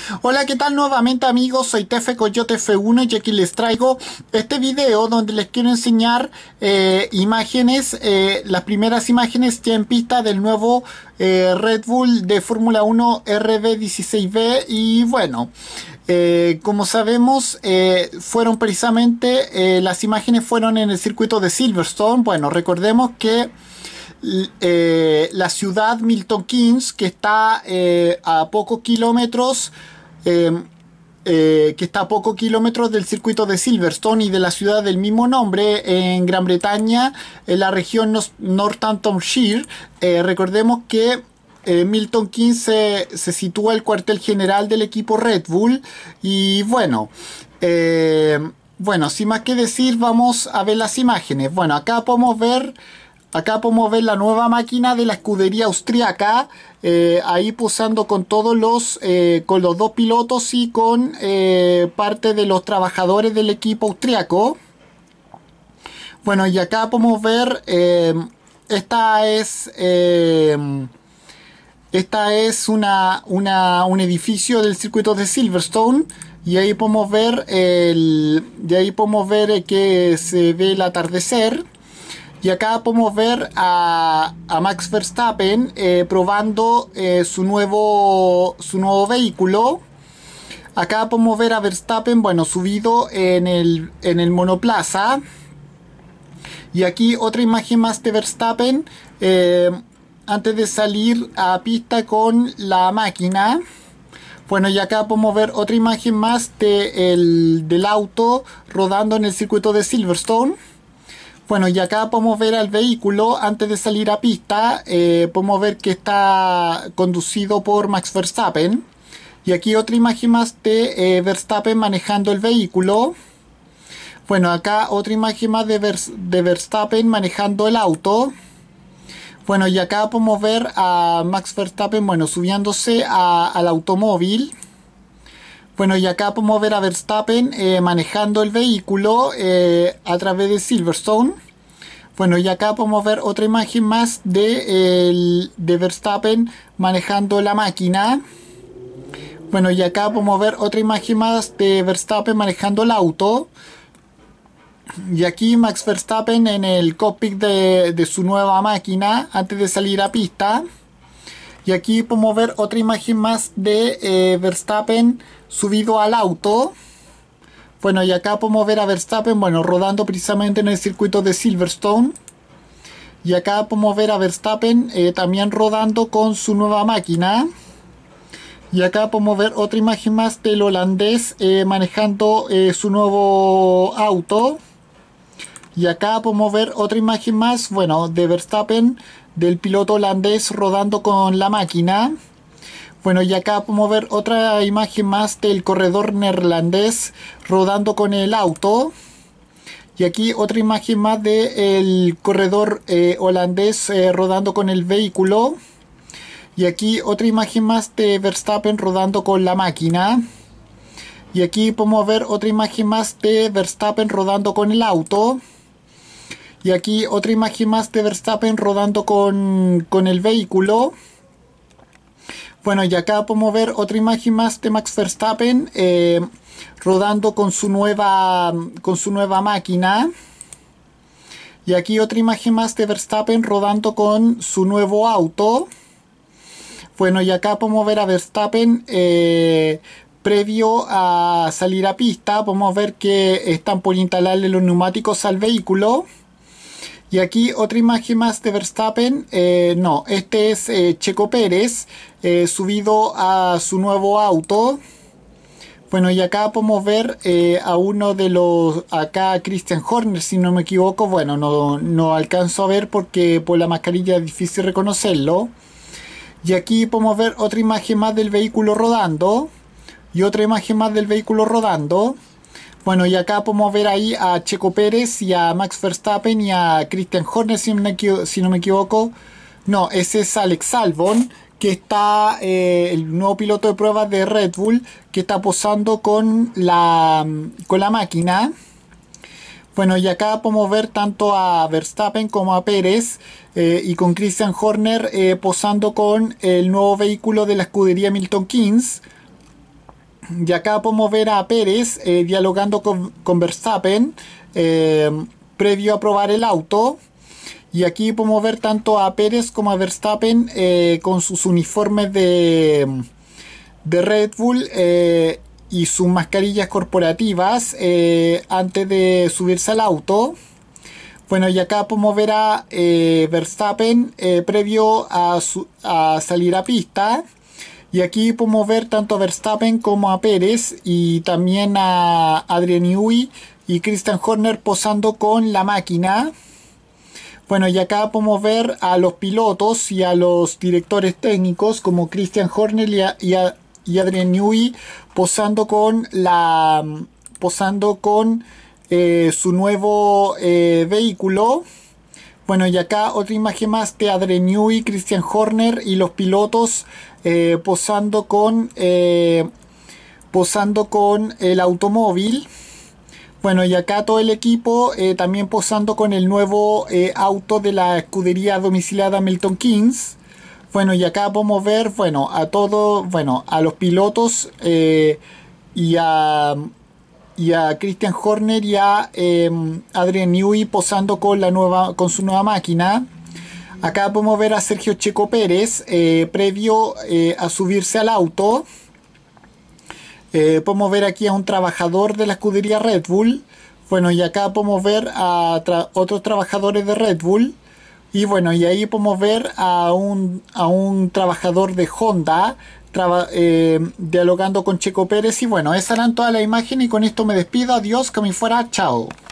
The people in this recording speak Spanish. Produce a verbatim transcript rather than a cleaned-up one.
Hola, ¿qué tal nuevamente amigos? Soy Tefe Coyote F uno y aquí les traigo este video donde les quiero enseñar eh, imágenes, eh, las primeras imágenes ya en pista del nuevo eh, Red Bull de Fórmula uno R B dieciséis B. Y bueno, eh, como sabemos, eh, fueron precisamente, eh, las imágenes fueron en el circuito de Silverstone. Bueno, recordemos que eh, la ciudad Milton Keynes, que está eh, a pocos kilómetros, eh, eh, que está a pocos kilómetros del circuito de Silverstone y de la ciudad del mismo nombre en Gran Bretaña, en la región Northamptonshire. Eh, recordemos que eh, Milton Keynes se, se sitúa el cuartel general del equipo Red Bull. Y bueno, eh, bueno, sin más que decir, vamos a ver las imágenes. Bueno, acá podemos ver Acá podemos ver la nueva máquina de la escudería austriaca, eh, ahí posando con todos los, eh, con los dos pilotos y con eh, parte de los trabajadores del equipo austriaco. Bueno, y acá podemos ver, eh, esta es, eh, esta es una, una, un edificio del circuito de Silverstone. Y ahí podemos ver, el, y ahí podemos ver que se ve el atardecer. Y acá podemos ver a, a Max Verstappen eh, probando eh, su, nuevo, su nuevo vehículo. Acá podemos ver a Verstappen, bueno, subido en el, en el monoplaza. Y aquí otra imagen más de Verstappen eh, antes de salir a pista con la máquina. Bueno, y acá podemos ver otra imagen más de el, del auto rodando en el circuito de Silverstone. Bueno, y acá podemos ver al vehículo antes de salir a pista. Eh, podemos ver que está conducido por Max Verstappen. Y aquí otra imagen más de eh, Verstappen manejando el vehículo. Bueno, acá otra imagen más de, Ver de Verstappen manejando el auto. Bueno, y acá podemos ver a Max Verstappen, bueno, subiéndose a, al automóvil. Bueno, y acá podemos ver a Verstappen eh, manejando el vehículo eh, a través de Silverstone. Bueno, y acá podemos ver otra imagen más de, el, de Verstappen manejando la máquina. Bueno, y acá podemos ver otra imagen más de Verstappen manejando el auto. Y aquí Max Verstappen en el cockpit de, de su nueva máquina antes de salir a pista. Y aquí podemos ver otra imagen más de eh, Verstappen subido al auto. Bueno, y acá podemos ver a Verstappen, bueno, rodando precisamente en el circuito de Silverstone. Y acá podemos ver a Verstappen eh, también rodando con su nueva máquina. Y acá podemos ver otra imagen más del holandés eh, manejando eh, su nuevo auto. Y acá podemos ver otra imagen más, bueno, de Verstappen, del piloto holandés rodando con la máquina. Bueno, y acá podemos ver otra imagen más del corredor neerlandés rodando con el auto. Y aquí otra imagen más del corredor eh, holandés eh, rodando con el vehículo. Y aquí otra imagen más de Verstappen rodando con la máquina. Y aquí podemos ver otra imagen más de Verstappen rodando con el auto. Y aquí otra imagen más de Verstappen rodando con, con el vehículo. Bueno, y acá podemos ver otra imagen más de Max Verstappen eh, rodando con su nueva, con su nueva máquina. Y aquí otra imagen más de Verstappen rodando con su nuevo auto. Bueno, y acá podemos ver a Verstappen eh, previo a salir a pista. Podemos ver que están por instalarle los neumáticos al vehículo. Y aquí otra imagen más de Verstappen, eh, no, este es eh, Checo Pérez, eh, subido a su nuevo auto. Bueno, y acá podemos ver eh, a uno de los, acá Christian Horner, si no me equivoco. Bueno, no, no alcanzo a ver porque por la mascarilla es difícil reconocerlo. Y aquí podemos ver otra imagen más del vehículo rodando. Y otra imagen más del vehículo rodando. Bueno, y acá podemos ver ahí a Checo Pérez y a Max Verstappen y a Christian Horner, si no me, si no me equivoco. No, ese es Alex Albon, que está, eh, el nuevo piloto de pruebas de Red Bull, que está posando con la, con la máquina. Bueno, y acá podemos ver tanto a Verstappen como a Pérez eh, y con Christian Horner eh, posando con el nuevo vehículo de la escudería Milton Keynes. Y acá podemos ver a Pérez eh, dialogando con, con Verstappen eh, previo a probar el auto. Y aquí podemos ver tanto a Pérez como a Verstappen eh, con sus uniformes de, de Red Bull eh, y sus mascarillas corporativas eh, antes de subirse al auto. Bueno, y acá podemos ver a eh, Verstappen eh, previo a, su, a salir a pista. Y aquí podemos ver tanto a Verstappen como a Pérez y también a Adrian Newey y Christian Horner posando con la máquina. Bueno, y acá podemos ver a los pilotos y a los directores técnicos como Christian Horner y, a, y, a, y Adrian Newey posando con la posando con eh, su nuevo eh, vehículo. Bueno, y acá otra imagen más de Adrian Newey, Christian Horner y los pilotos eh, posando con eh, posando con el automóvil. Bueno, y acá todo el equipo eh, también posando con el nuevo eh, auto de la escudería domiciliada Milton Keynes. Bueno, y acá podemos ver, bueno, a todos, bueno, a los pilotos eh, y a y a Christian Horner y a eh, Adrian Newey posando con la nueva con su nueva máquina. Acá podemos ver a Sergio Checo Pérez eh, previo eh, a subirse al auto. Eh, podemos ver aquí a un trabajador de la escudería Red Bull. Bueno, y acá podemos ver a tra otros trabajadores de Red Bull. Y bueno, y ahí podemos ver a un, a un trabajador de Honda traba, eh, dialogando con Checo Pérez. Y bueno, esas eran todas las imágenes y con esto me despido. Adiós, que me fuera, chao.